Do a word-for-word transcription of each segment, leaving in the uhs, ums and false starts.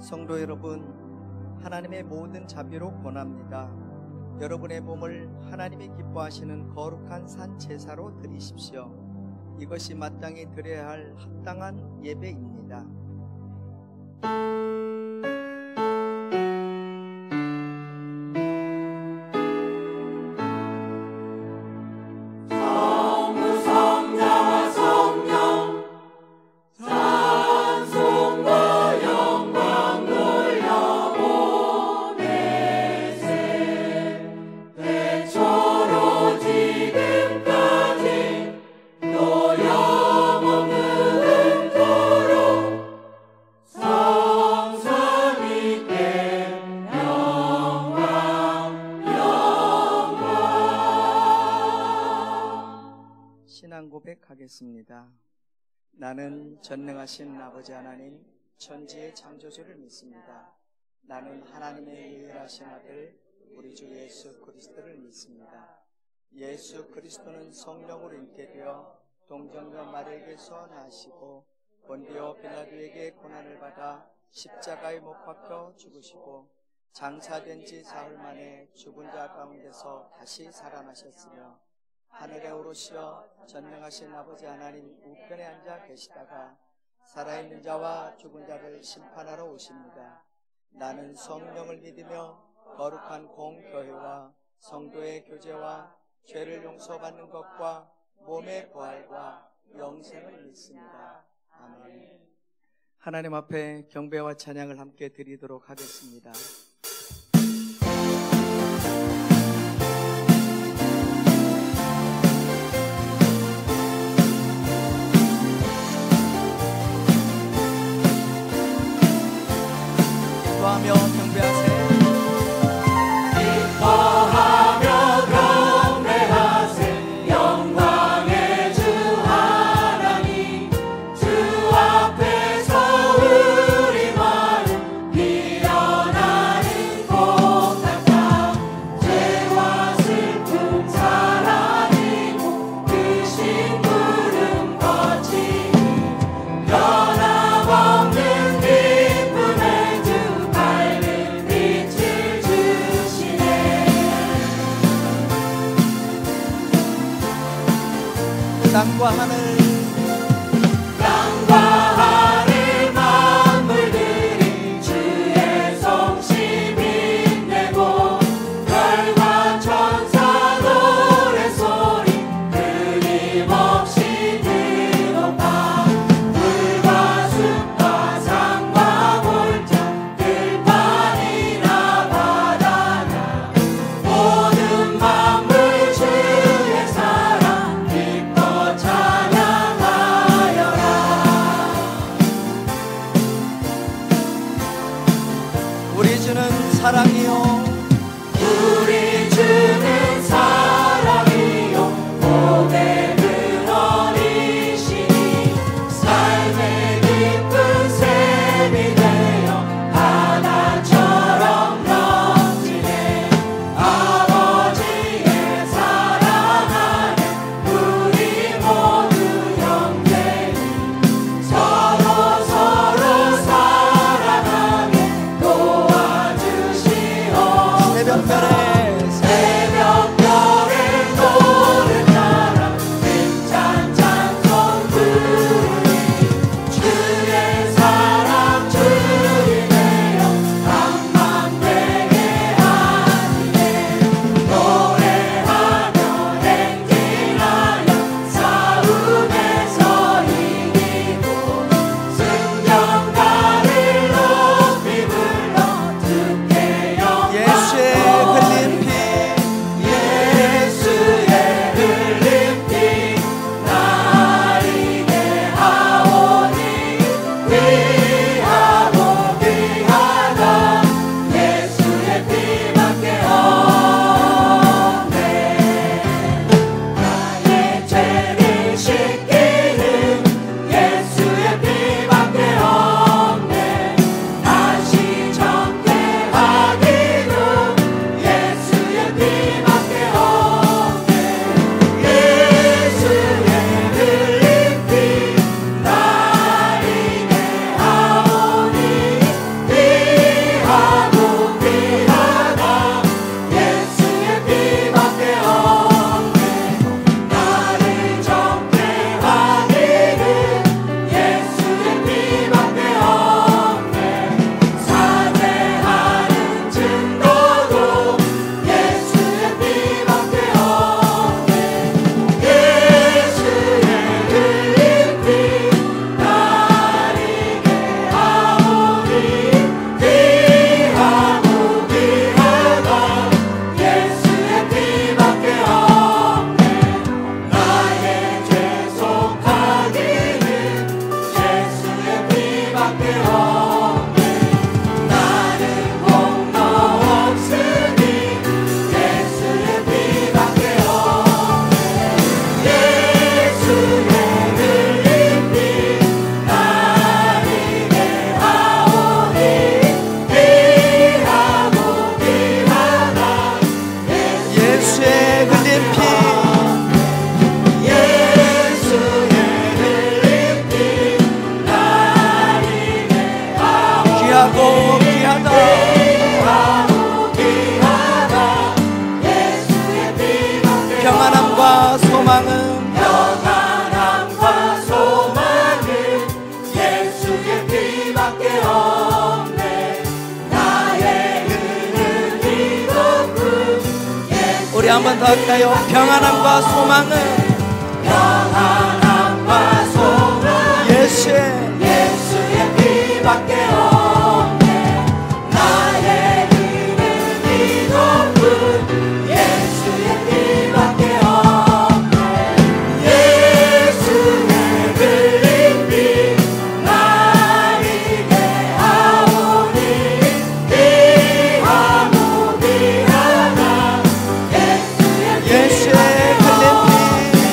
성도 여러분, 하나님의 모든 자비로 권합니다. 여러분의 몸을 하나님이 기뻐하시는 거룩한 산 제사로 드리십시오. 이것이 마땅히 드려야 할 합당한 예배입니다. 신앙 고백하겠습니다. 나는 전능하신 아버지 하나님, 천지의 창조주를 믿습니다. 나는 하나님의 유일하신 아들, 우리 주 예수 그리스도를 믿습니다. 예수 그리스도는 성령으로 잉태되어 동정녀 마리아에게서 나시고 본디오 빌라도에게 고난을 받아 십자가에 못 박혀 죽으시고 장사된 지 사흘 만에 죽은 자 가운데서 다시 살아나셨으며 하늘에 오르시어 전능하신 아버지 하나님 우편에 앉아 계시다가 살아있는 자와 죽은 자를 심판하러 오십니다. 나는 성령을 믿으며 거룩한 공교회와 성도의 교제와 죄를 용서받는 것과 몸의 부활과 영생을 믿습니다. 아멘. 하나님 앞에 경배와 찬양을 함께 드리도록 하겠습니다. 기뻐하며 경배하세요. 기뻐하며 경배하세 영광의 주 하나님 주 앞에서 우리 마음 피어나는 꽃 같아 죄와 슬픔 사랑이고 그 심부름 거치니 변함없는 기쁨의 주 밝은 빛을 주시네. 땅과 하늘 땅과 하늘 만물들이 주의 성심 빛내고 별과 천사 노래소리 끊임없이 들어봐. 물과 숲과 산과 골짜 들판이나 바다나 모든 만물 주의 사랑 기뻐 찬양하네. 나갈까요? 평안함과 소망은 평안함과 소망 예수의 예수의 피밖에 없네. 나의 이름 이 높은 예수의 피밖에 없네. 예수의 흘린 피 나에게 하오니 이 아무 비 하나 예수의 예수의 흘린 피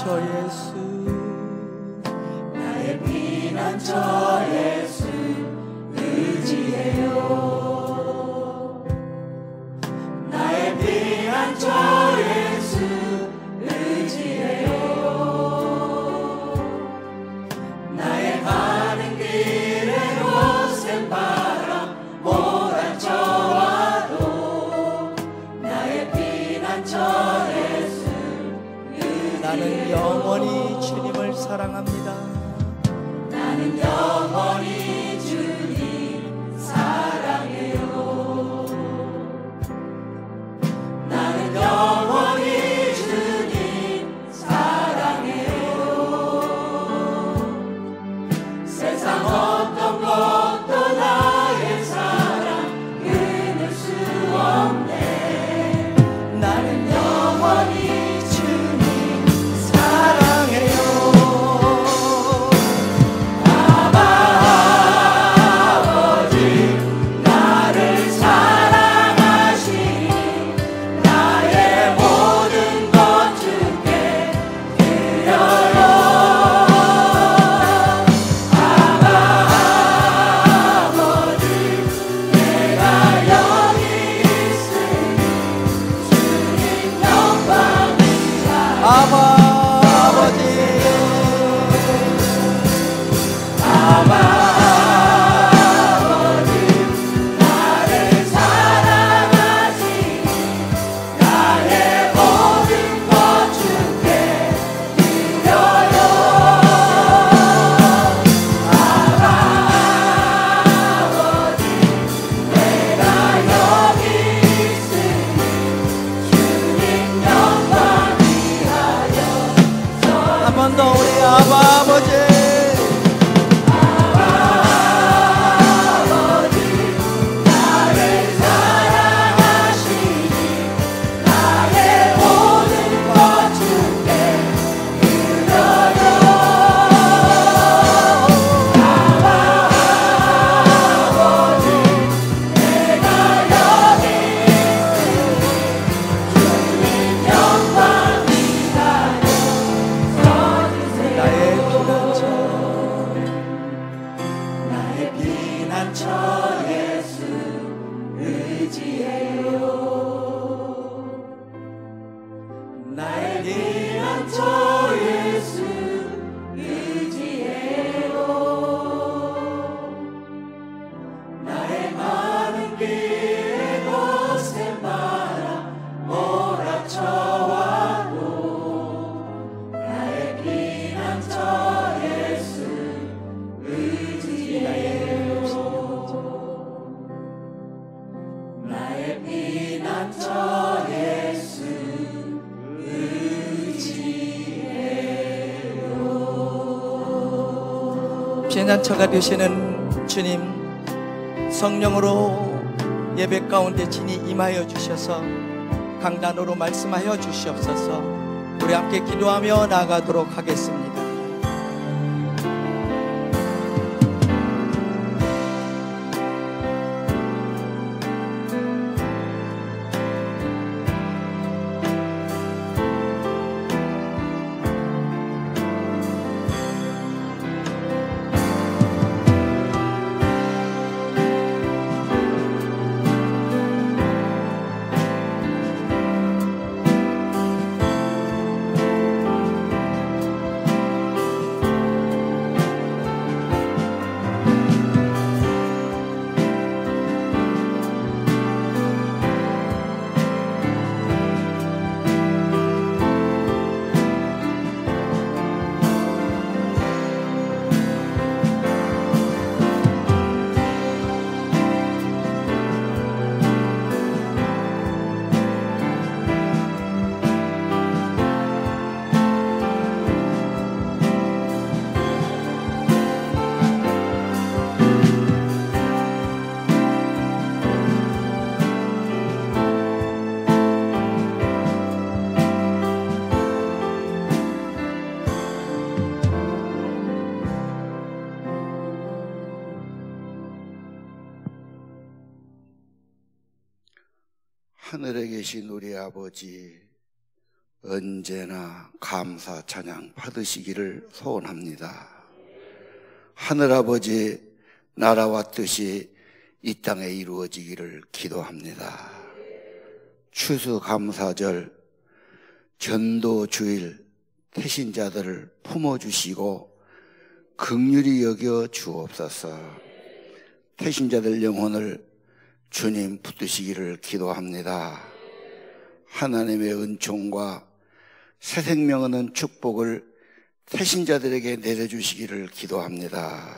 피난처 예수, 나의 피난처 예수 의지해요. 나의 피난처 예수 의지해요. 나의 가는 길에 거센 바람 몰아쳐와도 나의 피난처 예수 의지해요. 나는 영원히 주님을 사랑합니다. 나는 영원히 주님 사랑해요. 나는 영원히 주님 사랑해요. 세상 어떤 것도 나의 사랑 끊을 수 없네. 나는 영원히 주님 사랑해요. 피난처가 되시는 주님, 성령으로 예배 가운데 친히 임하여 주셔서 강단으로 말씀하여 주시옵소서. 우리 함께 기도하며 나아가도록 하겠습니다. 하늘에 계신 우리 아버지, 언제나 감사 찬양 받으시기를 소원합니다. 하늘아버지, 나라와 뜻이 이 땅에 이루어지기를 기도합니다. 추수감사절, 전도주일 태신자들을 품어주시고 긍휼히 여겨 주옵소서. 태신자들 영혼을 주님 붙드시기를 기도합니다. 하나님의 은총과 새 생명 얻는 축복을 태신자들에게 내려주시기를 기도합니다.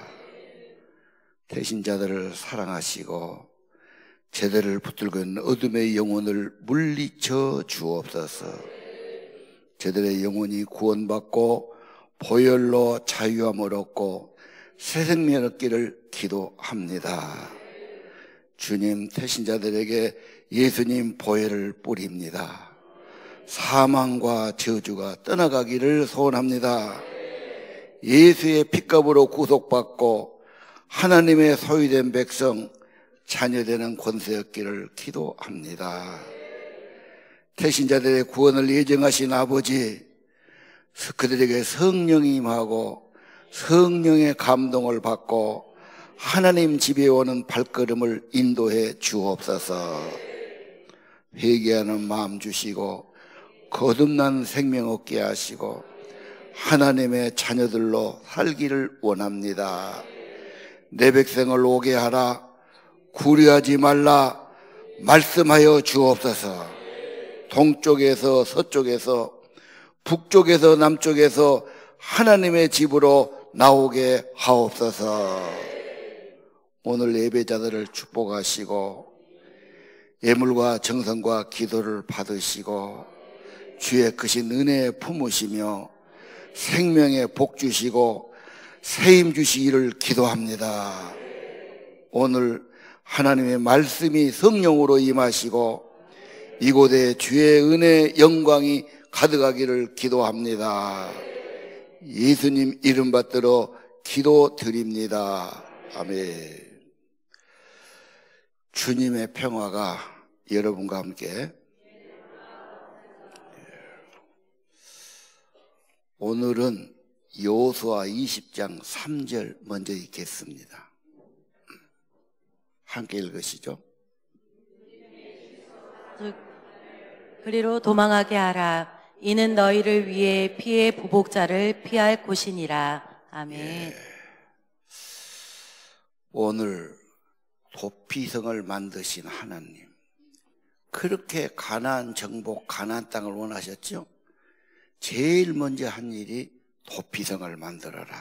태신자들을 사랑하시고 제대를 붙들고 있는 어둠의 영혼을 물리쳐 주옵소서. 제들의 영혼이 구원받고 보혈로 자유함을 얻고 새 생명 얻기를 기도합니다. 주님, 태신자들에게 예수님 보혈을 뿌립니다. 사망과 저주가 떠나가기를 소원합니다. 예수의 핏값으로 구속받고 하나님의 소유된 백성, 자녀되는 권세 얻기를 기도합니다. 태신자들의 구원을 예정하신 아버지, 그들에게 성령이 임하고 성령의 감동을 받고 하나님 집에 오는 발걸음을 인도해 주옵소서. 회개하는 마음 주시고 거듭난 생명 얻게 하시고 하나님의 자녀들로 살기를 원합니다. 내 백성을 오게 하라, 구려하지 말라 말씀하여 주옵소서. 동쪽에서 서쪽에서 북쪽에서 남쪽에서 하나님의 집으로 나오게 하옵소서. 오늘 예배자들을 축복하시고 예물과 정성과 기도를 받으시고 주의 크신 은혜에 품으시며 생명의 복 주시고 세임 주시기를 기도합니다. 오늘 하나님의 말씀이 성령으로 임하시고 이곳에 주의 은혜의 영광이 가득하기를 기도합니다. 예수님 이름 받들어 기도드립니다. 아멘. 주님의 평화가 여러분과 함께. 오늘은 여호수아 이십 장 삼 절 먼저 읽겠습니다. 함께 읽으시죠. 그리로 도망하게 하라. 이는 너희를 위해 피의 보복자를 피할 곳이니라. 아멘. 예. 오늘 도피성을 만드신 하나님, 그렇게 가나안 정복, 가나안 땅을 원하셨죠? 제일 먼저 한 일이 도피성을 만들어라.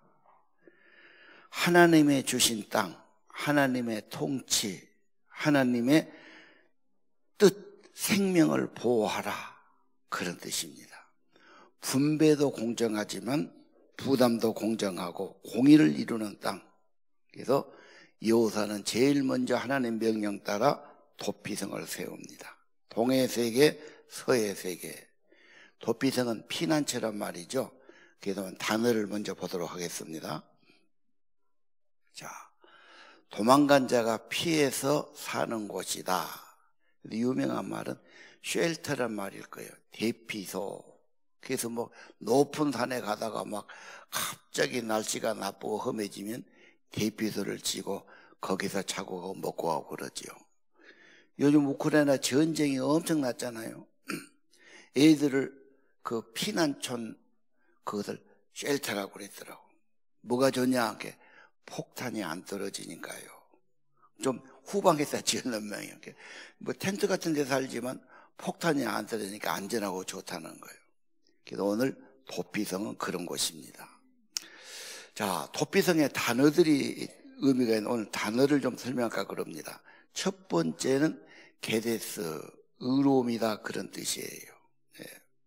하나님의 주신 땅, 하나님의 통치, 하나님의 뜻, 생명을 보호하라, 그런 뜻입니다. 분배도 공정하지만 부담도 공정하고 공의를 이루는 땅. 그래서 여호수아는 제일 먼저 하나님 명령 따라 도피성을 세웁니다. 동해 세계, 서해 세계. 도피성은 피난처란 말이죠. 그래서 단어를 먼저 보도록 하겠습니다. 자, 도망간 자가 피해서 사는 곳이다. 유명한 말은 쉘터란 말일 거예요. 대피소. 그래서 뭐 높은 산에 가다가 막 갑자기 날씨가 나쁘고 험해지면 대피소를 지고 거기서 자고 먹고 하고 그러지요. 요즘 우크라이나 전쟁이 엄청났잖아요. 애들을 그 피난촌 그것을 쉘터라고 그랬더라고. 뭐가 좋냐? 폭탄이 안 떨어지니까요. 좀 후방에다 지어놓은 모양이에요. 뭐 텐트 같은 데 살지만 폭탄이 안 떨어지니까 안전하고 좋다는 거예요. 그래서 오늘 도피성은 그런 곳입니다. 자, 도피성의 단어들이 의미가 있는 오늘 단어를 좀 설명할까 그럽니다. 첫 번째는 게데스, 의로움이다, 그런 뜻이에요. 네.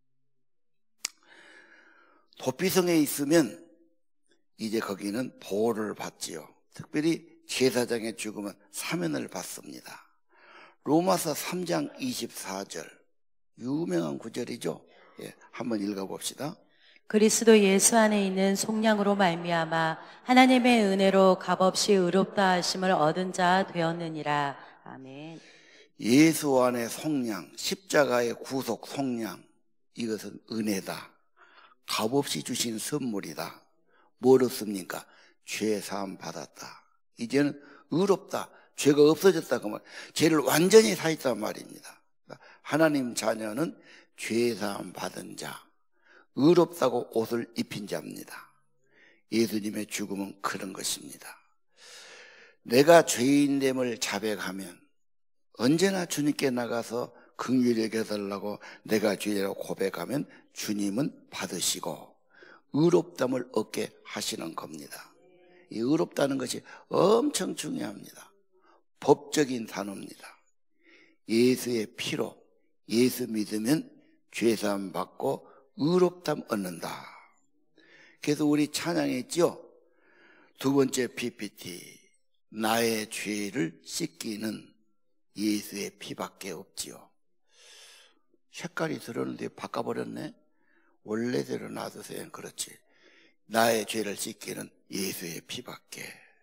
도피성에 있으면 이제 거기는 보호를 받지요. 특별히 제사장의 죽으면 사면을 받습니다. 로마서 삼 장 이십사 절, 유명한 구절이죠. 예, 한번 읽어봅시다. 그리스도 예수 안에 있는 속량으로 말미암아 하나님의 은혜로 값없이 의롭다 하심을 얻은 자 되었느니라. 아멘. 예수 안에 속량, 십자가의 구속 속량, 이것은 은혜다. 값없이 주신 선물이다. 뭘 얻습니까? 죄 사함 받았다. 이제는 의롭다. 죄가 없어졌다. 그 말. 죄를 완전히 사했단 말입니다. 하나님 자녀는 죄 사함 받은 자, 의롭다고 옷을 입힌 자입니다. 예수님의 죽음은 그런 것입니다. 내가 죄인됨을 자백하면 언제나 주님께 나가서 긍휼히 여겨달라고 내가 죄라고 고백하면 주님은 받으시고 의롭담을 얻게 하시는 겁니다. 이 의롭다는 것이 엄청 중요합니다. 법적인 단어입니다. 예수의 피로 예수 믿으면 죄사함 받고 의롭담 얻는다. 그래서 우리 찬양했죠. 두 번째 피피티, 나의 죄를 씻기는 예수의 피밖에 없지요. 색깔이 들었는데 바꿔버렸네. 원래대로 놔두세요. 그렇지. 나의 죄를 씻기는 예수의 피밖에.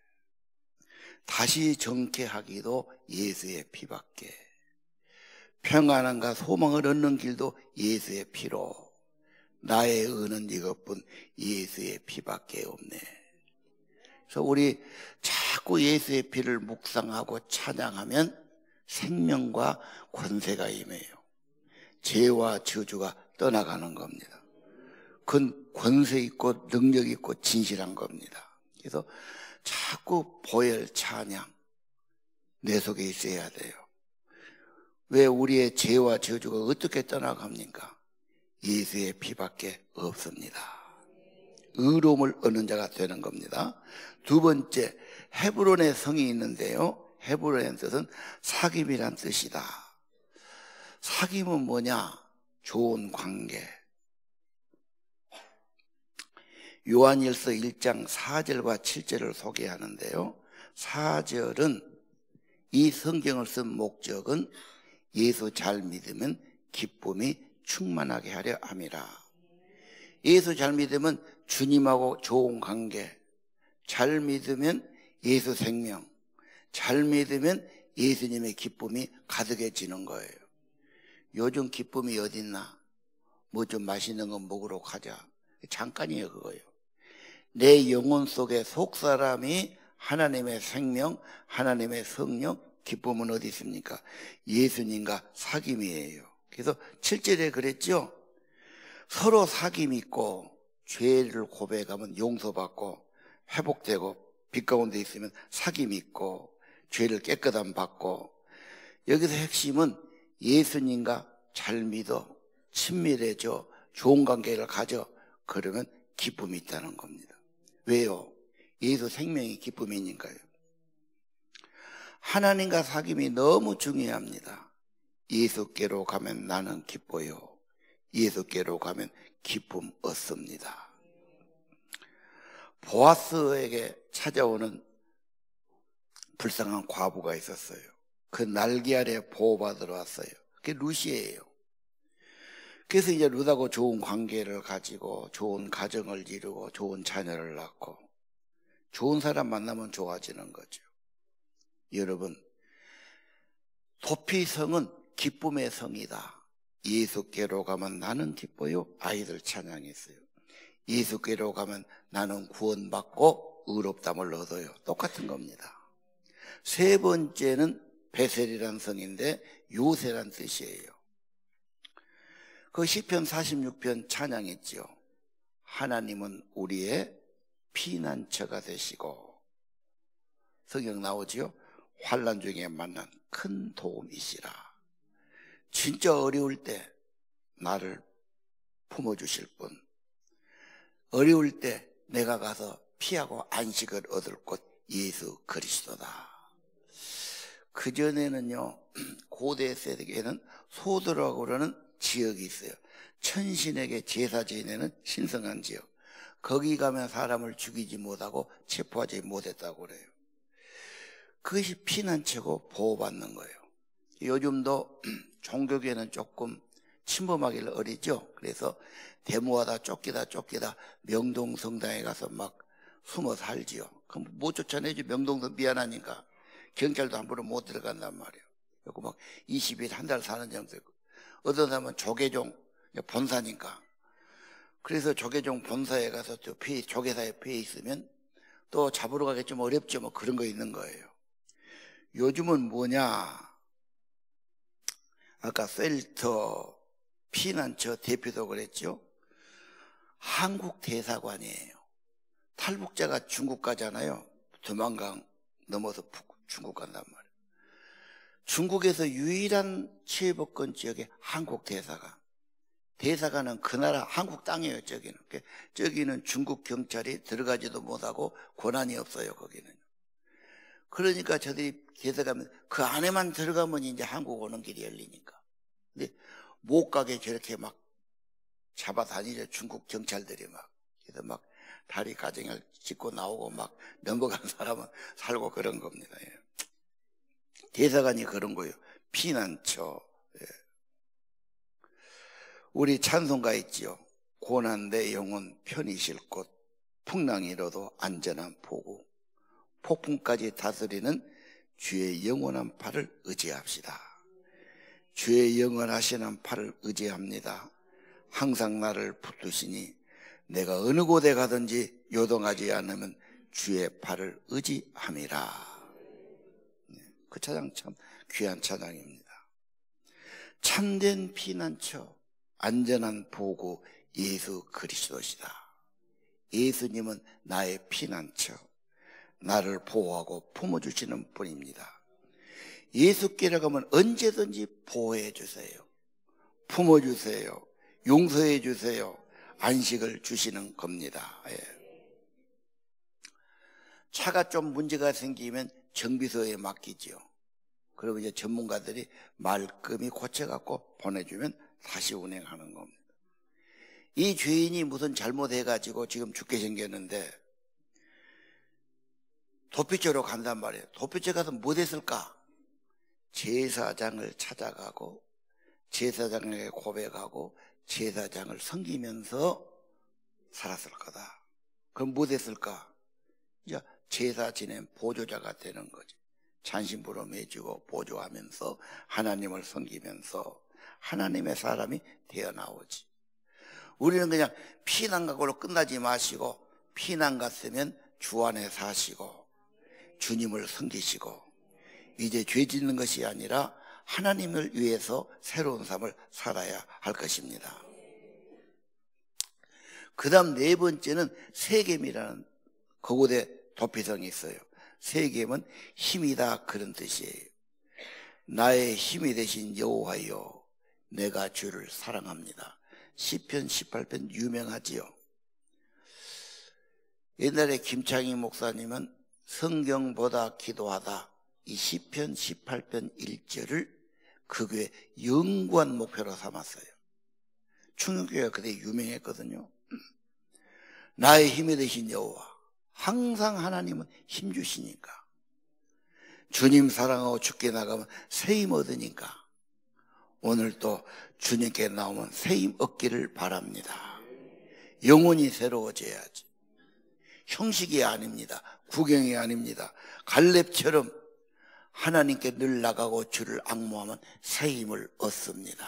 다시 정케하기도 예수의 피밖에. 평안함과 소망을 얻는 길도 예수의 피로. 나의 의는 이것뿐 예수의 피밖에 없네. 그래서 우리 자꾸 예수의 피를 묵상하고 찬양하면 생명과 권세가 임해요. 죄와 저주가 떠나가는 겁니다. 그건 권세 있고 능력 있고 진실한 겁니다. 그래서 자꾸 보혈 찬양 내 속에 있어야 돼요. 왜 우리의 죄와 저주가 어떻게 떠나갑니까? 예수의 피밖에 없습니다. 의로움을 얻는 자가 되는 겁니다. 두 번째, 헤브론의 성이 있는데요. 헤브론의 뜻은 사귐이란 뜻이다. 사귐은 뭐냐? 좋은 관계. 요한일서 일 장 사 절과 칠 절을 소개하는데요. 사 절은 이 성경을 쓴 목적은 예수 잘 믿으면 기쁨이 충만하게 하려 함이라. 예수 잘 믿으면 주님하고 좋은 관계, 잘 믿으면 예수 생명, 잘 믿으면 예수님의 기쁨이 가득해지는 거예요. 요즘 기쁨이 어딨나? 뭐 좀 맛있는 거 먹으러 가자. 잠깐이에요, 그거예요. 내 영혼 속에 속사람이 하나님의 생명, 하나님의 성령, 기쁨은 어디 있습니까? 예수님과 사귐이에요. 그래서 칠 절에 그랬죠. 서로 사귐이 있고 죄를 고백하면 용서받고 회복되고 빛 가운데 있으면 사귐이 있고 죄를 깨끗함 받고, 여기서 핵심은 예수님과 잘 믿어, 친밀해져, 좋은 관계를 가져. 그러면 기쁨이 있다는 겁니다. 왜요? 예수 생명이 기쁨이니까요. 하나님과 사귐이 너무 중요합니다. 예수께로 가면 나는 기뻐요. 예수께로 가면 기쁨 얻습니다. 보아스에게 찾아오는 불쌍한 과부가 있었어요. 그 날개 아래 보호받으러 왔어요. 그게 루시예요. 그래서 이제 룻하고 좋은 관계를 가지고 좋은 가정을 이루고 좋은 자녀를 낳고 좋은 사람 만나면 좋아지는 거죠. 여러분, 도피성은 기쁨의 성이다. 예수께로 가면 나는 기뻐요. 아이들 찬양했어요. 예수께로 가면 나는 구원받고 의롭담을 얻어요. 똑같은 겁니다. 세 번째는 베셀이란 성인데 요새란 뜻이에요. 그 시편 사십육 편 찬양했죠. 하나님은 우리의 피난처가 되시고, 성경 나오지요. 환난 중에 만난 큰 도움이시라. 진짜 어려울 때 나를 품어주실 분, 어려울 때 내가 가서 피하고 안식을 얻을 곳 예수 그리스도다. 그전에는요, 고대 세계에는 소도라고 그러는 지역이 있어요. 천신에게 제사 지내는 신성한 지역. 거기 가면 사람을 죽이지 못하고 체포하지 못했다고 그래요. 그것이 피난처고 보호받는 거예요. 요즘도 종교계는 조금 침범하기를 어리죠. 그래서 데모하다 쫓기다 쫓기다 명동성당에 가서 막 숨어 살지요. 그럼 못 쫓아내죠. 명동성 미안하니까. 경찰도 함부로 못 들어간단 말이에요. 그리고 막 이십 일 한 달 사는 정도 있고, 어떤 사람은 조계종 본사니까. 그래서 조계종 본사에 가서 또 폐, 조계사에 폐 있으면 또 잡으러 가기 좀 어렵죠. 뭐 그런 거 있는 거예요. 요즘은 뭐냐? 아까 셀터, 피난처 대표도 그랬죠. 한국 대사관이에요. 탈북자가 중국 가잖아요. 두만강 넘어서 중국 간단 말이에요. 중국에서 유일한 치해복권 지역에 한국 대사관. 대사관은 그 나라 한국 땅이에요. 저기는. 저기는 중국 경찰이 들어가지도 못하고 권한이 없어요. 거기는. 그러니까 저들이 대사관 그 안에만 들어가면 이제 한국 오는 길이 열리니까. 근데 못 가게 저렇게 막 잡아다니죠. 중국 경찰들이 막. 그래서 막 다리 가정을 짚고 나오고 막 넘어간 사람은 살고 그런 겁니다. 예. 대사관이 그런 거예요. 피난처. 예. 우리 찬송가 있지요. 고난 내 영혼 편히 쉴 곳, 풍랑이로도 안전한 포구, 폭풍까지 다스리는 주의 영원한 팔을 의지합시다. 주의 영원하시는 팔을 의지합니다. 항상 나를 붙드시니 내가 어느 곳에 가든지 요동하지 않으면 주의 팔을 의지함이라. 그 찬양 참 귀한 찬양입니다. 참된 피난처, 안전한 보고 예수 그리스도시다. 예수님은 나의 피난처, 나를 보호하고 품어주시는 분입니다. 예수께로 가면 언제든지 보호해 주세요. 품어주세요. 용서해 주세요. 안식을 주시는 겁니다. 예. 차가 좀 문제가 생기면 정비소에 맡기죠. 그리고 이제 전문가들이 말끔히 고쳐갖고 보내주면 다시 운행하는 겁니다. 이 죄인이 무슨 잘못해가지고 지금 죽게 생겼는데 도피처로 간단 말이에요. 도피처 가서 뭐 했을까? 제사장을 찾아가고 제사장에게 고백하고 제사장을 섬기면서 살았을 거다. 그럼 뭐 했을까? 이제 제사 지낸 보조자가 되는 거지. 잔심부로 매주고 보조하면서 하나님을 섬기면서 하나님의 사람이 되어 나오지. 우리는 그냥 피난 각오로 끝나지 마시고 피난 갔으면 주 안에 사시고 주님을 섬기시고 이제 죄 짓는 것이 아니라 하나님을 위해서 새로운 삶을 살아야 할 것입니다. 그 다음 네 번째는 세겜이라는 거고대 도피성이 있어요. 세겜은 힘이다 그런 뜻이에요. 나의 힘이 되신 여호와여 내가 주를 사랑합니다. 시편 십팔 편 유명하지요. 옛날에 김창희 목사님은 성경보다 기도하다 이 시편 십팔 편 일 절을 그 교회 영구한 목표로 삼았어요. 충영교회가 그때 유명했거든요. 나의 힘이 되신 여호와, 항상 하나님은 힘 주시니까, 주님 사랑하고 죽게 나가면 새힘 얻으니까 오늘 또 주님께 나오면 새힘 얻기를 바랍니다. 영혼이 새로워져야지. 형식이 아닙니다. 구경이 아닙니다. 갈렙처럼 하나님께 늘 나가고 주를 앙모하면 새 힘을 얻습니다.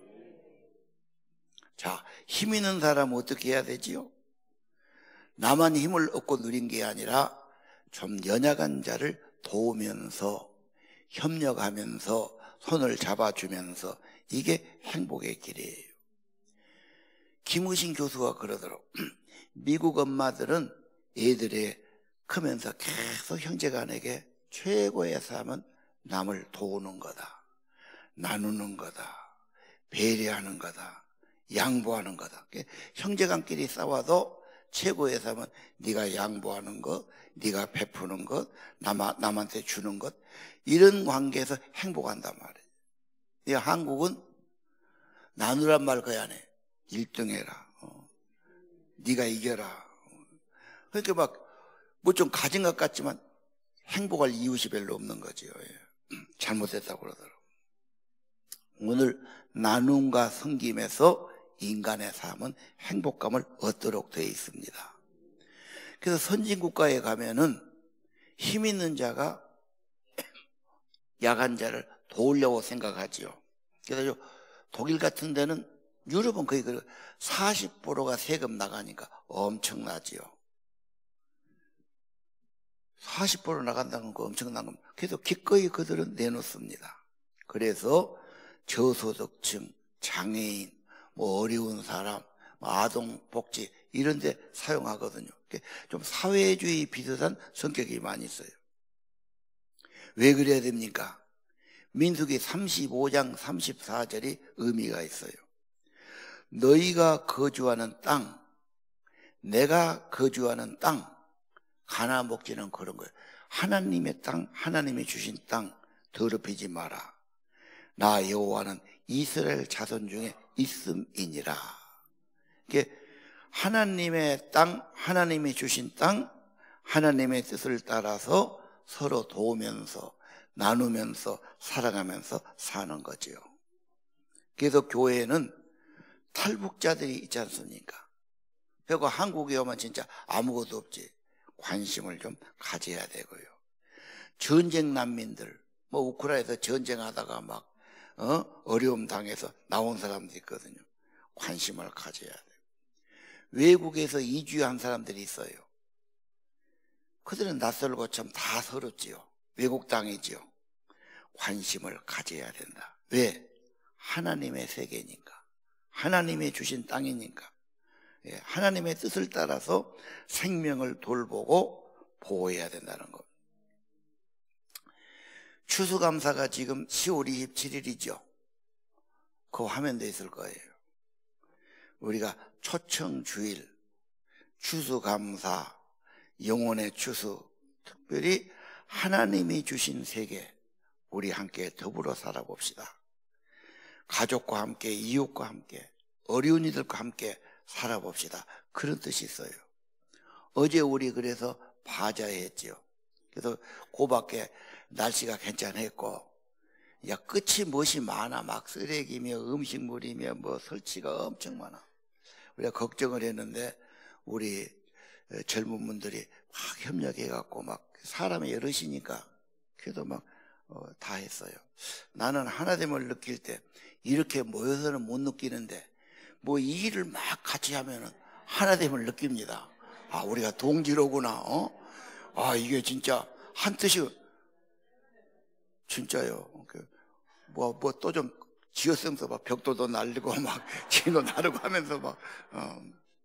자, 힘 있는 사람은 어떻게 해야 되지요? 나만 힘을 얻고 누린 게 아니라 좀 연약한 자를 도우면서 협력하면서 손을 잡아주면서 이게 행복의 길이에요. 김의신 교수가 그러더라고. 미국 엄마들은 애들이 크면서 계속 형제간에게 최고의 삶은 남을 도우는 거다, 나누는 거다, 배려하는 거다, 양보하는 거다. 형제간끼리 싸워도 최고의 삶은 네가 양보하는 것, 네가 베푸는 것, 남, 남한테 주는 것, 이런 관계에서 행복한단 말이에요. 이 한국은 나누란 말 거야 안 해. 일 등 해라. 어. 네가 이겨라. 그러니까 막 뭐 좀 가진 것 같지만 행복할 이웃이 별로 없는 거죠. 예. 잘못했다고 그러더라고요. 오늘 나눔과 섬김에서 인간의 삶은 행복감을 얻도록 되어 있습니다. 그래서 선진국가에 가면은 힘 있는 자가 약한 자를 도우려고 생각하지요. 그래서 독일 같은 데는 유럽은 거의 그 사십 퍼센트가 세금 나가니까 엄청나지요. 사십 퍼센트 나간다는 거 엄청난 겁니다. 그래서 기꺼이 그들은 내놓습니다. 그래서 저소득층, 장애인, 뭐 어려운 사람, 아동복지 이런 데 사용하거든요. 좀 사회주의 비슷한 성격이 많이 있어요. 왜 그래야 됩니까? 민수기 삼십오 장 삼십사 절이 의미가 있어요. 너희가 거주하는 땅, 내가 거주하는 땅, 가나 먹지는 그런 거예요. 하나님의 땅, 하나님이 주신 땅 더럽히지 마라. 나 여호와는 이스라엘 자손 중에 있음이니라. 이게 하나님의 땅, 하나님이 주신 땅, 하나님의 뜻을 따라서 서로 도우면서 나누면서 살아가면서 사는 거지요. 그래서 교회에는 탈북자들이 있지 않습니까? 그리고 한국에 오면 진짜 아무것도 없지. 관심을 좀 가져야 되고요. 전쟁 난민들, 뭐 우크라이나에서 전쟁하다가 막 어? 어려움 당해서 나온 사람들이 있거든요. 관심을 가져야 돼요. 외국에서 이주한 사람들이 있어요. 그들은 낯설고 참 다 서럽지요. 외국 땅이지요. 관심을 가져야 된다. 왜? 하나님의 세계니까. 하나님이 주신 땅이니까. 예, 하나님의 뜻을 따라서 생명을 돌보고 보호해야 된다는 것. 추수감사가 지금 시월 이십칠일이죠. 그 화면에 있을 거예요. 우리가 초청주일, 추수감사, 영혼의 추수, 특별히 하나님이 주신 세계, 우리 함께 더불어 살아봅시다. 가족과 함께, 이웃과 함께, 어려운 이들과 함께 살아봅시다. 그런 뜻이 있어요. 어제 우리 그래서 바자회했죠. 그래서 그 밖에 날씨가 괜찮았고, 야, 끝이 무엇이 많아. 막 쓰레기며 음식물이며 뭐 설치가 엄청 많아. 우리가 걱정을 했는데 우리 젊은 분들이 막 협력해갖고 막 사람이 여럿이니까 그래도 막 다 했어요. 나는 하나됨을 느낄 때 이렇게 모여서는 못 느끼는데 뭐 이 일을 막 같이 하면은 하나됨을 느낍니다. 아, 우리가 동지로구나. 어? 아, 이게 진짜 한 뜻이 진짜요. 뭐 뭐 또 좀 지어쓰면서 막 벽돌도 날리고 막 진도 나르고 하면서 막 어.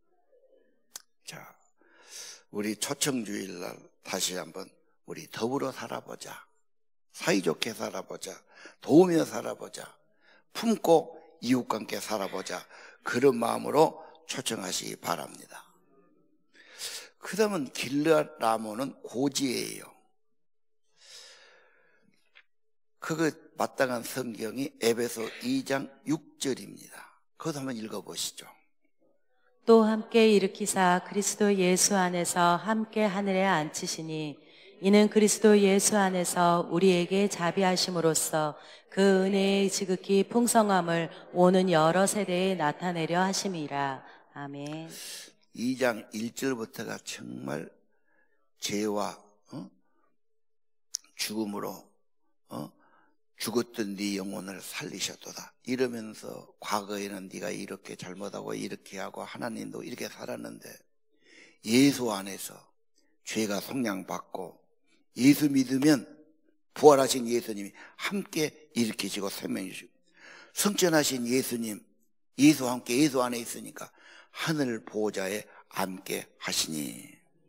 자, 우리 초청주일날 다시 한번 우리 더불어 살아보자. 사이좋게 살아보자. 도우며 살아보자. 품고 이웃과 함께 살아보자. 그런 마음으로 초청하시기 바랍니다. 그 다음은 길르라모는 고지예요. 그거 마땅한 성경이 에베소 이 장 육 절입니다. 그것도 한번 읽어보시죠. 또 함께 일으키사 그리스도 예수 안에서 함께 하늘에 앉히시니 이는 그리스도 예수 안에서 우리에게 자비하심으로써 그 은혜의 지극히 풍성함을 오는 여러 세대에 나타내려 하심이라. 아멘. 이 장 일 절부터가 정말 죄와 어? 죽음으로 어? 죽었던 네 영혼을 살리셨도다. 이러면서 과거에는 네가 이렇게 잘못하고 이렇게 하고 하나님도 이렇게 살았는데 예수 안에서 죄가 속량받고 예수 믿으면 부활하신 예수님이 함께 일으키시고 생명해 주시고 성천하신 예수님, 예수와 함께 예수 안에 있으니까 하늘 보호자에 함께 하시니.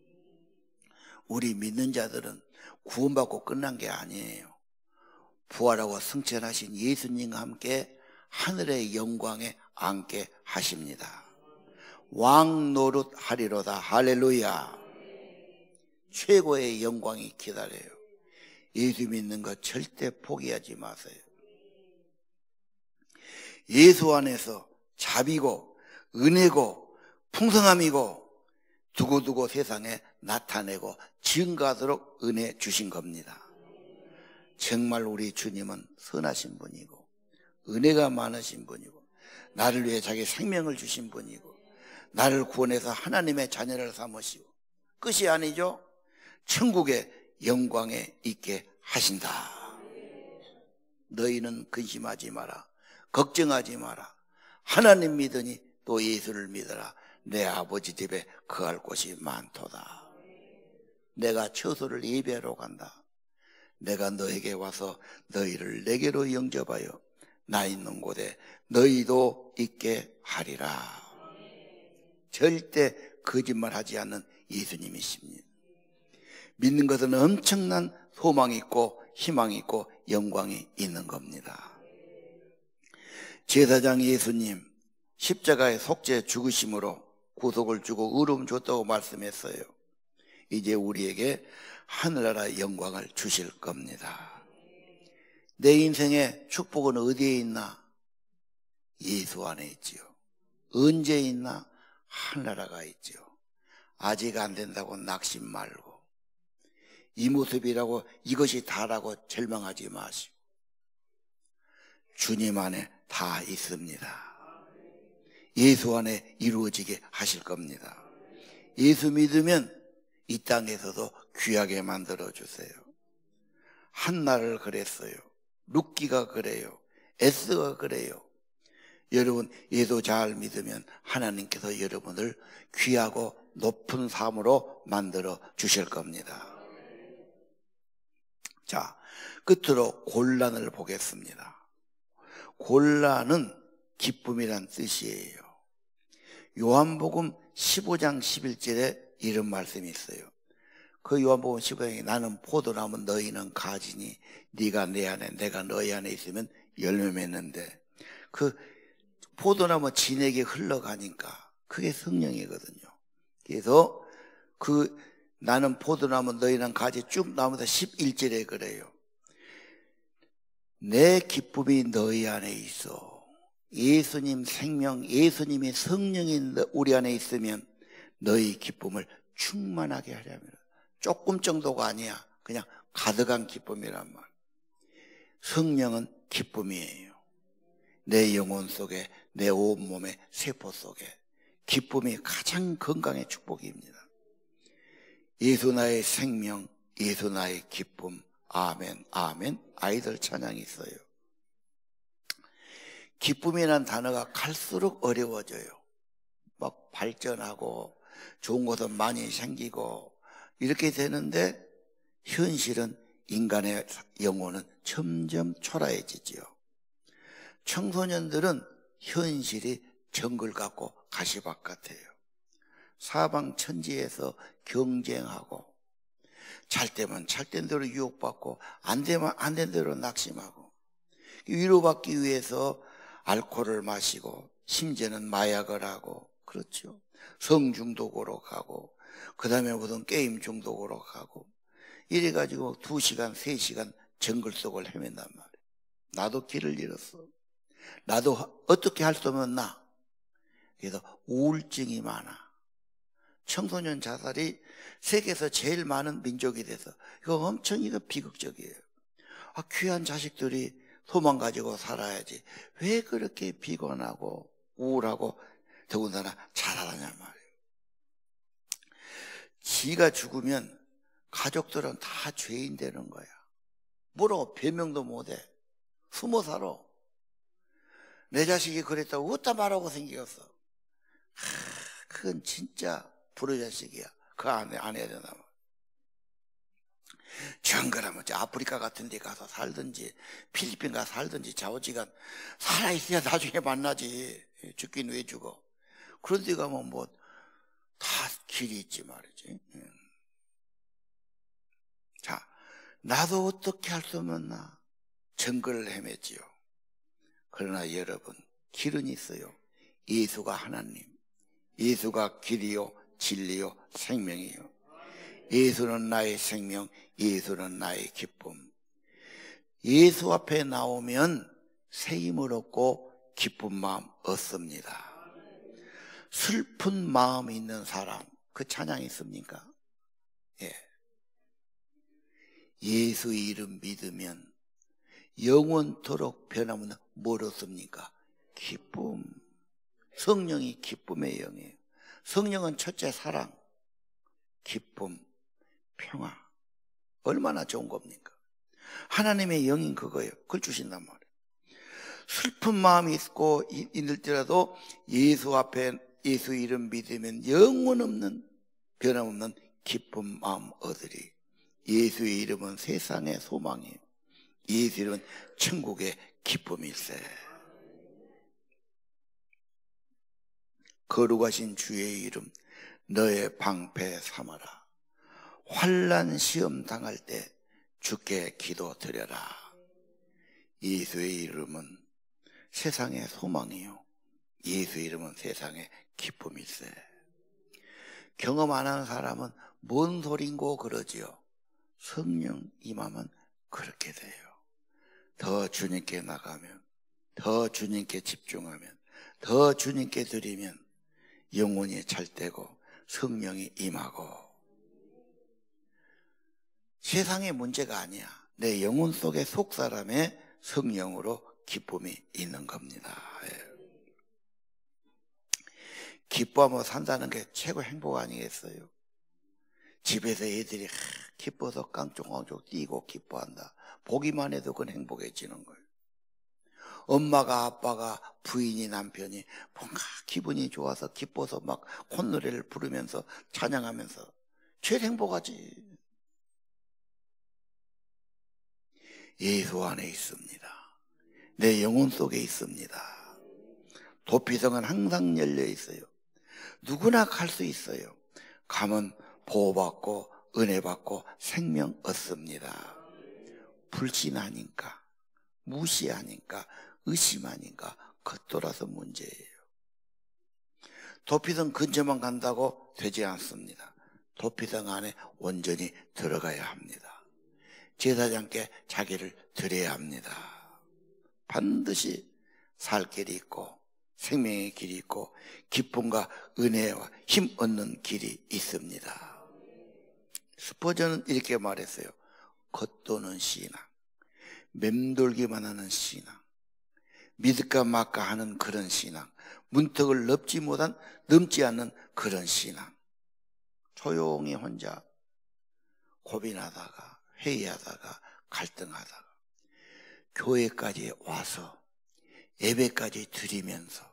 우리 믿는 자들은 구원받고 끝난 게 아니에요. 부활하고 승천하신 예수님과 함께 하늘의 영광에 앉게 하십니다. 왕 노릇 하리로다. 할렐루야. 최고의 영광이 기다려요. 예수 믿는 것 절대 포기하지 마세요. 예수 안에서 자비고 은혜고 풍성함이고 두고두고 세상에 나타내고 증거하도록 은혜 주신 겁니다. 정말 우리 주님은 선하신 분이고 은혜가 많으신 분이고 나를 위해 자기 생명을 주신 분이고 나를 구원해서 하나님의 자녀를 삼으시고 끝이 아니죠. 천국의 영광에 있게 하신다. 너희는 근심하지 마라. 걱정하지 마라. 하나님 믿으니 또 예수를 믿어라. 내 아버지 집에 거할 곳이 많도다. 내가 처소를 예비하러 간다. 내가 너에게 와서 너희를 내게로 영접하여 나 있는 곳에 너희도 있게 하리라. 절대 거짓말하지 않는 예수님이십니다. 믿는 것은 엄청난 소망이 있고 희망이 있고 영광이 있는 겁니다. 제사장 예수님 십자가의 속죄 죽으심으로 구속을 주고 의로움 줬다고 말씀했어요. 이제 우리에게 하늘나라 영광을 주실 겁니다. 내 인생의 축복은 어디에 있나? 예수 안에 있지요. 언제 있나? 하늘나라가 있지요. 아직 안 된다고 낙심 말고, 이 모습이라고 이것이 다라고 절망하지 마시고, 주님 안에 다 있습니다. 예수 안에 이루어지게 하실 겁니다. 예수 믿으면 이 땅에서도 귀하게 만들어주세요. 한나를 그랬어요. 룻기가 그래요. 에스가 그래요. 여러분 예수 잘 믿으면 하나님께서 여러분을 귀하고 높은 삶으로 만들어 주실 겁니다. 자, 끝으로 곤란을 보겠습니다. 곤란은 기쁨이란 뜻이에요. 요한복음 십오 장 십일 절에 이런 말씀이 있어요. 그 요한복음 십오 장에 나는 포도나무 너희는 가지니 네가 내 안에 내가 너희 안에 있으면 열매 맺는데, 그 포도나무 진에게 흘러가니까 그게 성령이거든요. 그래서 그 나는 포도나무 너희는 가지 쭉 나오면서 십일 절에 그래요. 내 기쁨이 너희 안에 있어. 예수님 생명, 예수님의 성령이 우리 안에 있으면 너희 기쁨을 충만하게 하려면, 조금 정도가 아니야. 그냥 가득한 기쁨이란 말. 성령은 기쁨이에요. 내 영혼 속에, 내 온몸의 세포 속에 기쁨이 가장 건강의 축복입니다. 예수 나의 생명, 예수 나의 기쁨. 아멘, 아멘. 아이들 찬양이 있어요. 기쁨이라는 단어가 갈수록 어려워져요. 막 발전하고 좋은 것은 많이 생기고 이렇게 되는데, 현실은 인간의 영혼은 점점 초라해지지요. 청소년들은 현실이 정글 같고 가시밭 같아요. 사방천지에서 경쟁하고, 잘 때면 잘 된 대로 유혹받고 안 되면 안 된 대로 낙심하고, 위로받기 위해서 알코올을 마시고 심지어는 마약을 하고, 그렇죠. 성중독으로 가고, 그 다음에 무슨 게임 중독으로 가고, 이래가지고 두 시간, 세 시간 정글 속을 헤맨단 말이에요. 나도 길을 잃었어. 나도 어떻게 할 수 없나? 그래서 우울증이 많아. 청소년 자살이 세계에서 제일 많은 민족이 돼서, 이거 엄청 이거 비극적이에요. 아, 귀한 자식들이 소망 가지고 살아야지 왜 그렇게 비관하고 우울하고 더군다나 자살하냐 말이에요. 지가 죽으면 가족들은 다 죄인 되는 거야. 뭐라고 변명도 못해. 숨어 살아. 내 자식이 그랬다고 어디다 말하고 생겼어. 하, 그건 진짜 불효자식이야. 그거 안, 안 해야 되나 봐. 정글하면 아프리카 같은 데 가서 살든지 필리핀 가서 살든지 좌우지간 살아있어야 나중에 만나지. 죽긴 왜 죽어. 그런 데 가면 뭐 다 길이 있지 말이지. 자, 나도 어떻게 할 수 없나? 정글을 헤맸지요. 그러나 여러분, 길은 있어요. 예수가 하나님, 예수가 길이요 진리요 생명이요. 예수는 나의 생명, 예수는 나의 기쁨. 예수 앞에 나오면 새 힘을 얻고 기쁜 마음 얻습니다. 슬픈 마음이 있는 사람, 그 찬양 있습니까? 예. 예수 이름 믿으면 영원토록 변함없는 뭘 얻습니까? 기쁨. 성령이 기쁨의 영이에요. 성령은 첫째 사랑, 기쁨, 평화. 얼마나 좋은 겁니까? 하나님의 영인 그거예요. 그걸 주신단 말이에요. 슬픈 마음이 있고 있을지라도 예수 앞에 예수 이름 믿으면 영원 없는 변함없는 기쁜 마음 얻으리. 예수의 이름은 세상의 소망이에요. 예수 이름은 천국의 기쁨일세. 거룩하신 주의 이름 너의 방패 삼아라. 환난 시험 당할 때 주께 기도 드려라. 예수의 이름은 세상의 소망이요, 예수의 이름은 세상의 기쁨일세. 경험 안 하는 사람은 뭔 소린고 그러지요. 성령 임하면 그렇게 돼요. 더 주님께 나가면, 더 주님께 집중하면, 더 주님께 드리면 영혼이 찰되고 성령이 임하고. 세상의 문제가 아니야. 내 영혼 속의 속사람의 성령으로 기쁨이 있는 겁니다. 예. 기뻐하며 산다는 게 최고 행복 아니겠어요? 집에서 애들이 기뻐서 깡총깡총 뛰고 기뻐한다. 보기만 해도 그건 행복해지는 거예요. 엄마가 아빠가 부인이 남편이 뭔가 기분이 좋아서 기뻐서 막 콧노래를 부르면서 찬양하면서 제일 행복하지. 예수 안에 있습니다. 내 영혼 속에 있습니다. 도피성은 항상 열려 있어요. 누구나 갈 수 있어요. 가면 보호받고 은혜받고 생명 얻습니다. 불신하니까, 무시하니까, 의심하니까 겉돌아서 문제예요. 도피성 근처만 간다고 되지 않습니다. 도피성 안에 온전히 들어가야 합니다. 제사장께 자기를 드려야 합니다. 반드시 살 길이 있고 생명의 길이 있고 기쁨과 은혜와 힘 얻는 길이 있습니다. 스포전은 이렇게 말했어요. 겉도는 신앙, 맴돌기만 하는 신앙, 믿을까 말까 하는 그런 신앙, 문턱을 넘지 못한 넘지 않는 그런 신앙. 조용히 혼자 고민하다가 회의하다가 갈등하다가 교회까지 와서 예배까지 드리면서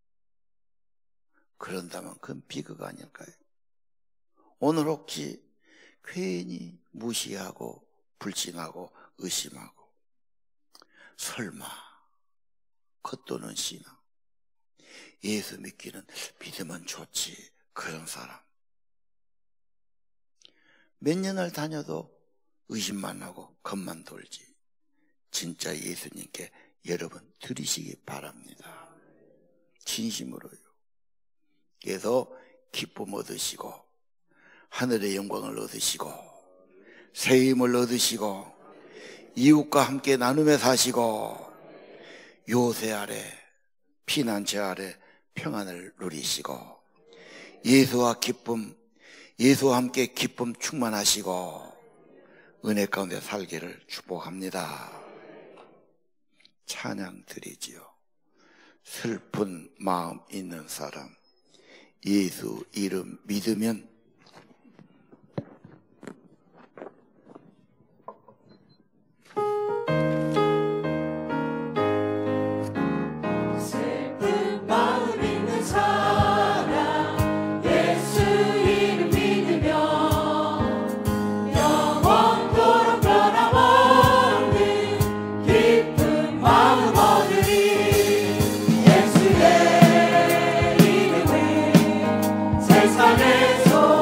그런다면 그건 비극 아닐까요? 오늘 혹시 괜히 무시하고 불신하고 의심하고 설마 겉도는 신앙, 예수 믿기는 믿으면 좋지, 그런 사람 몇 년을 다녀도 의심만 하고 겁만 돌지. 진짜 예수님께 여러분 드리시기 바랍니다. 진심으로요. 그래서 기쁨 얻으시고 하늘의 영광을 얻으시고 새 힘을 얻으시고 이웃과 함께 나누며 사시고 요새 아래 피난처 아래 평안을 누리시고 예수와 기쁨, 예수와 함께 기쁨 충만하시고 은혜 가운데 살기를 축복합니다. 찬양 드리지요. 슬픈 마음 있는 사람, 예수 이름 믿으면 슬픈 마음 있는 사람, 예수 이름 믿으면 영원토록 변함없는 기쁜 마음 얻으리. 예수의 이름은 세상의 소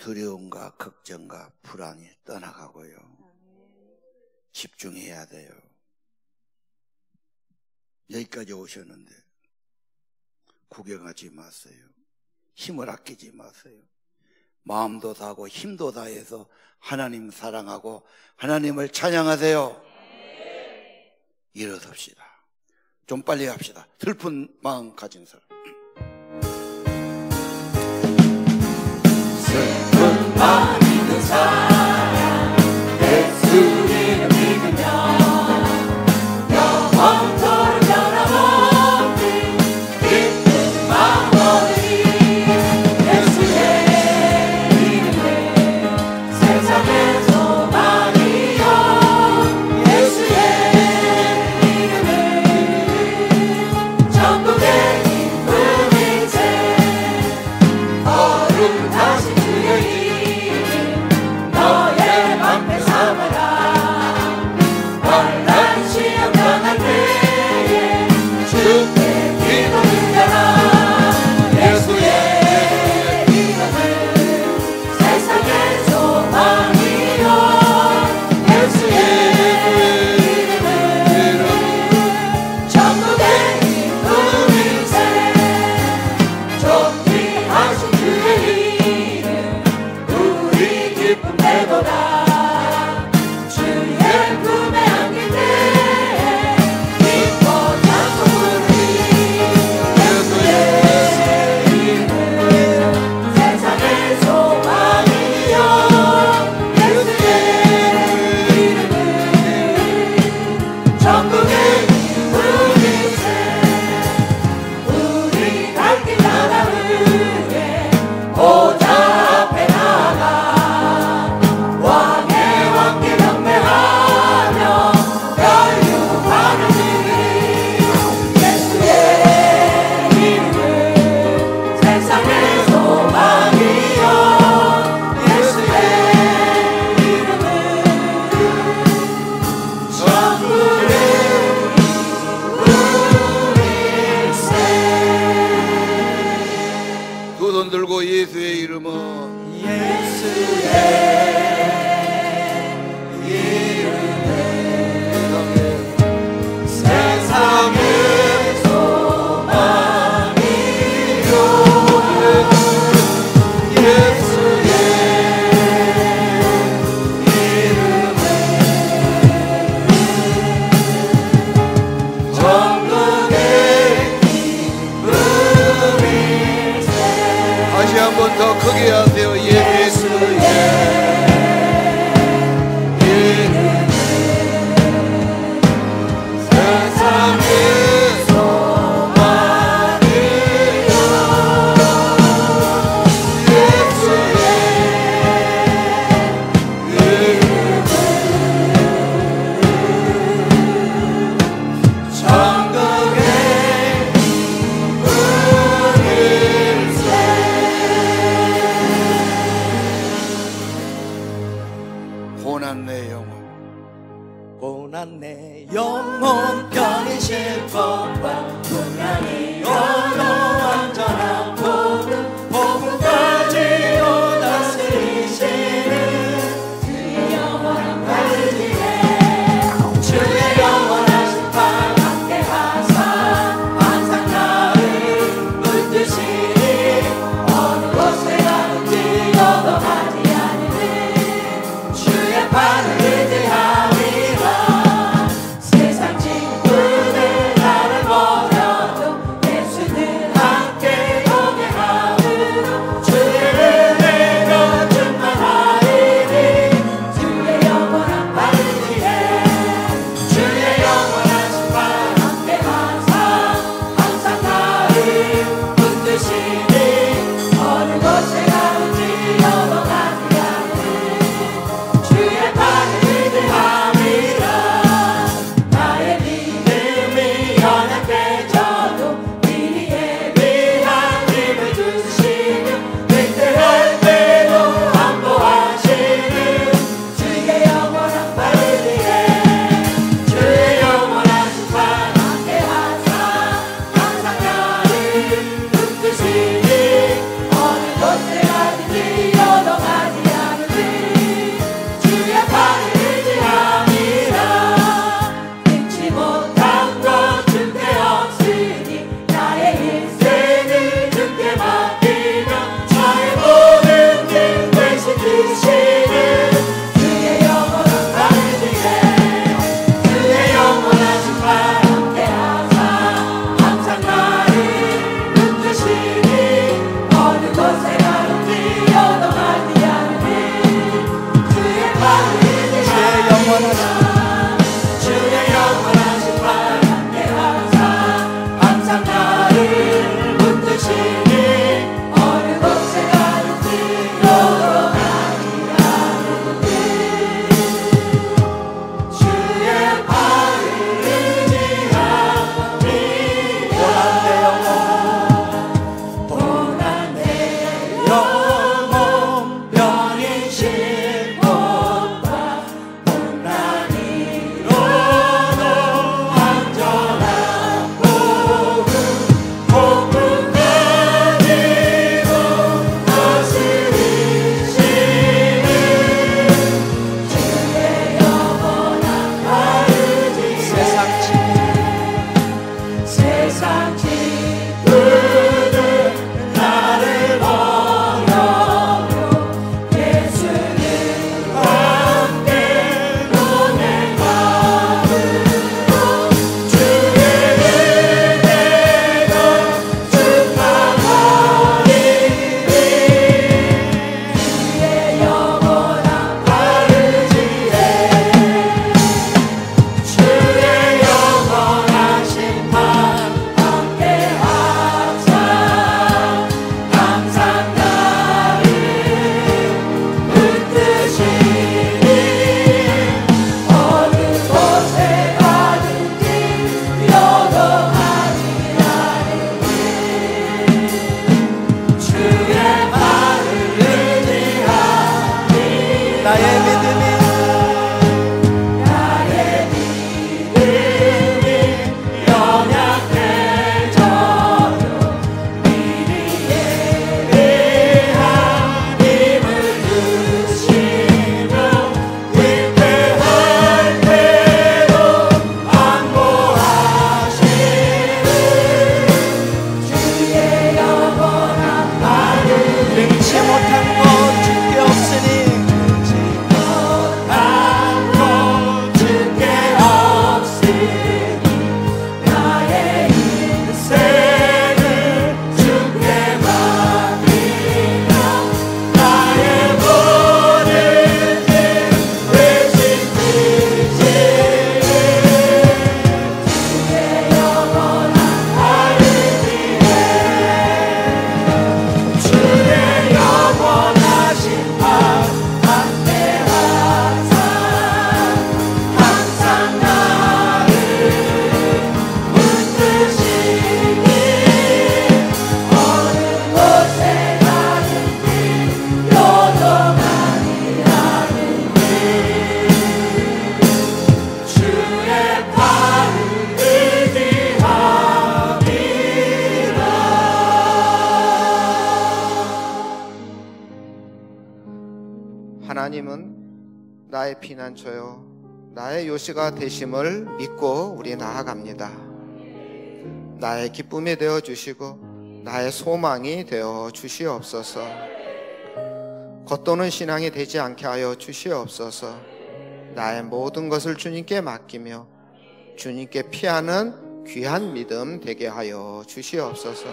두려움과 걱정과 불안이 떠나가고요. 집중해야 돼요. 여기까지 오셨는데 구경하지 마세요. 힘을 아끼지 마세요. 마음도 다하고 힘도 다해서 하나님 사랑하고 하나님을 찬양하세요. 일어섭시다. 좀 빨리 합시다. 슬픈 마음 가진 사람. 슬픈 마음 있는 사람 예수 이름 믿으며 영원토록 변함없는 기쁜 마음 얻으리. 예수의 이름은 세상의 소망이요 예수의 이름은 천국의 기쁨이세. 거룩하신 주의 이름 너의 방패 삼아라. 환난 시험 당할 때에 주께 기도 드려라. 예수의 이름은 세상의 소망이요 예수의 이름은 천국의 기쁨이세. 존귀하신 주의 이름 우리 기쁨 되도다. 주의 품에 안길 때에 기뻐 찬송 부르리. 예수의 이름은 세상의 소망이요 예수의 이름은 천국의 기쁨이세. 우리 갈 길 나가르게 보좌 앞에 나가 왕의 왕께 경배하며 혈육하는 이들이. 예수의 이름은 세상의 소망이요 예수의 이름은 천국의 기쁨일세. 두 손 들고 예수의 이름은 예수의 세상의 소망이요 예수의 이름은 천국의 기쁨일세. 다시 한 번 더 크게 하세요. 예수의 세상의 소망이요 예수의 이름은 천국의 기쁨일세. 고난 내 영혼 고난 내 영혼 편히 쉴 것과 분량이 여러 완전한 복음 복음까지도 다스리시는 주의 영원한 발지에 주의 영원하신 발 함께 하사 항상 나를 붙드시니 어느 곳에 가든지 얻어가지 않으니 주의 발을 의지하리라. 세상 친구들 나를 보라 하나님은 나의 피난처요 나의 요새가 되심을 믿고 우리 나아갑니다. 나의 기쁨이 되어 주시고 나의 소망이 되어 주시옵소서. 겉도는 신앙이 되지 않게 하여 주시옵소서. 나의 모든 것을 주님께 맡기며 주님께 피하는 귀한 믿음 되게 하여 주시옵소서.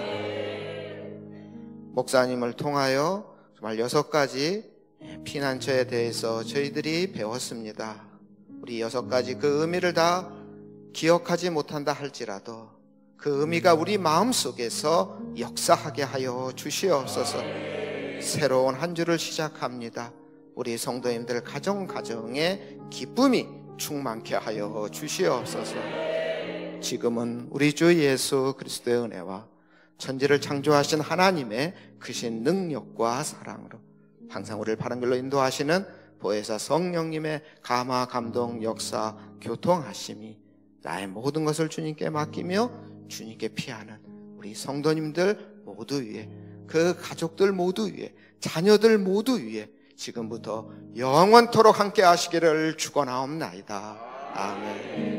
목사님을 통하여 정말 여섯 가지 피난처에 대해서 저희들이 배웠습니다. 우리 여섯 가지 그 의미를 다 기억하지 못한다 할지라도 그 의미가 우리 마음속에서 역사하게 하여 주시옵소서. 새로운 한 주를 시작합니다. 우리 성도님들 가정 가정에 기쁨이 충만케 하여 주시옵소서. 지금은 우리 주 예수 그리스도의 은혜와 천지를 창조하신 하나님의 크신 능력과 사랑으로 항상 우리를 바른 길로 인도하시는 보혜사 성령님의 감화 감동 역사 교통하심이 나의 모든 것을 주님께 맡기며 주님께 피하는 우리 성도님들 모두 위에, 그 가족들 모두 위에, 자녀들 모두 위에 지금부터 영원토록 함께 하시기를 축원하옵나이다. 아멘.